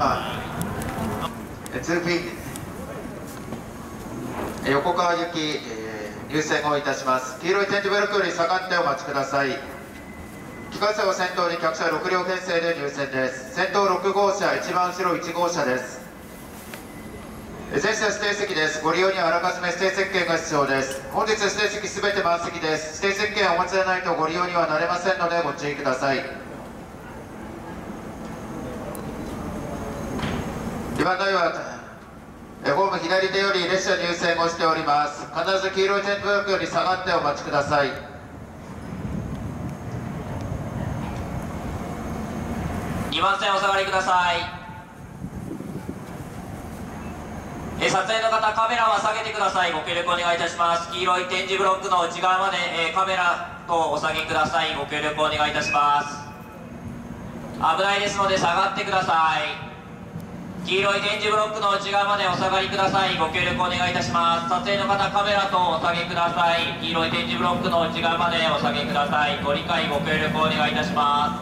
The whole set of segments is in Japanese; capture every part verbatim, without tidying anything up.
ツーフィン横川行き、えー、入線をいたします。黄色い点字ブロックより下がってお待ちください。機関車を先頭に客車ろく両編成で入線です。先頭ろく号車、一番後ろいち号車です。全車指定席です。ご利用にはあらかじめ指定席券が必要です。本日指定席すべて満席です。指定席券をお持ちでないとご利用にはなれませんのでご注意ください。にばん台はホーム左手より列車入線をしております。必ず黄色い点字ブロックより下がってお待ちください。 にばん線お下がりください。え撮影の方、カメラは下げてください。ご協力お願いいたします。黄色い点字ブロックの内側まで、えカメラとお下げください。ご協力お願いいたします。危ないですので下がってください。黄色い点字ブロックの内側までお下がりください。ご協力お願いいたします。撮影の方、カメラとお下げください。黄色い点字ブロックの内側までお下げください。ご理解ご協力お願いいたします。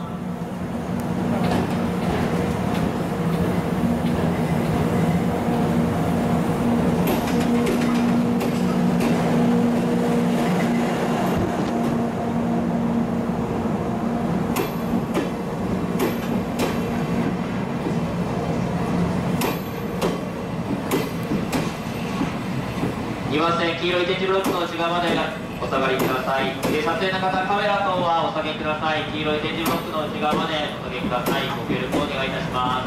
にばん線黄色い点字ブロックの内側までお下がりください。撮影の方、カメラ等はお下げください。黄色い点字ブロックの内側までお下げください。ご協力お願いいたします。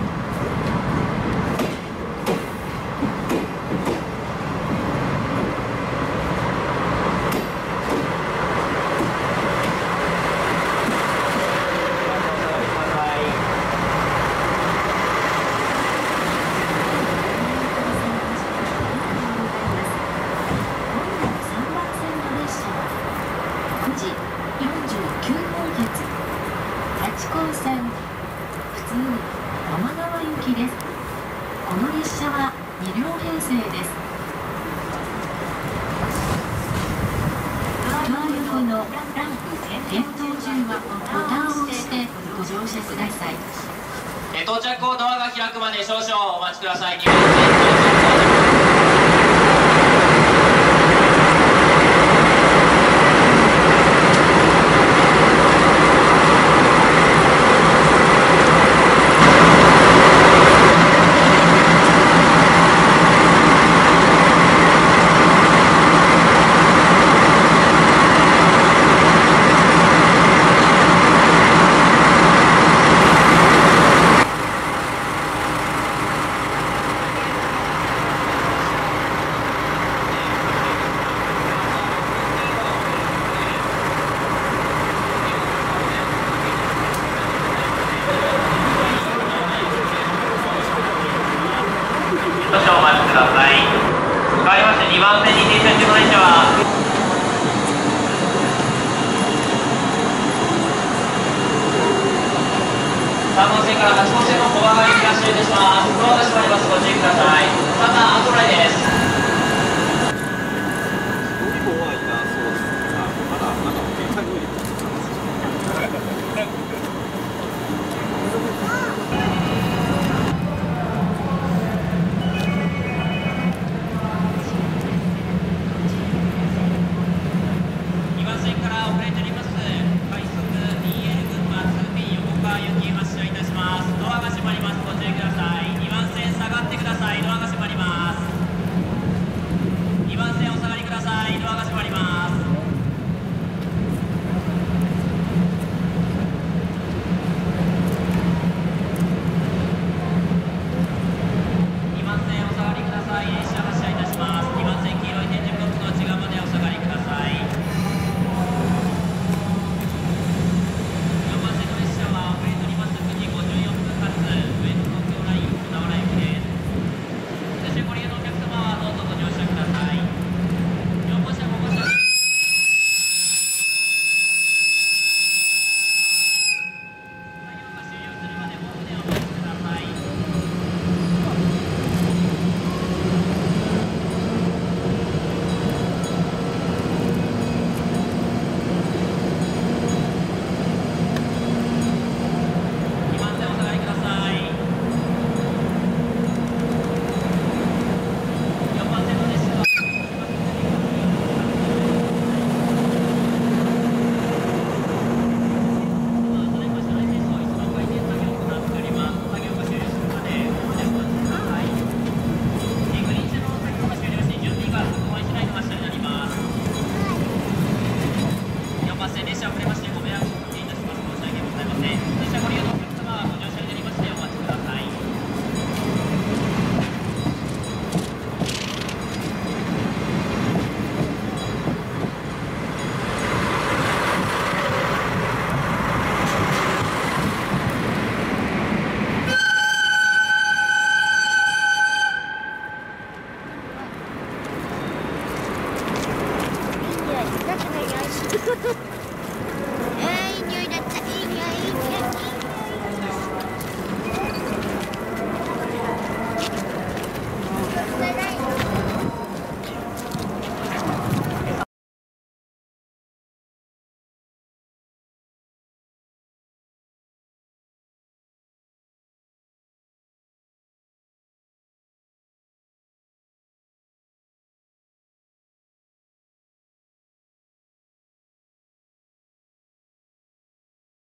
この列車はに両編成です。協力のランプ点灯中はボタンを押してご乗車ください。 え到着後ドアが開くまで少々お待ちください。少々お待ちください。変わりましてにばん線に停車中の列車はさんばん線からはちばん線の小上がりにいらっしゃいいたします。ドアが閉まります。ご注意ください。またアントライです。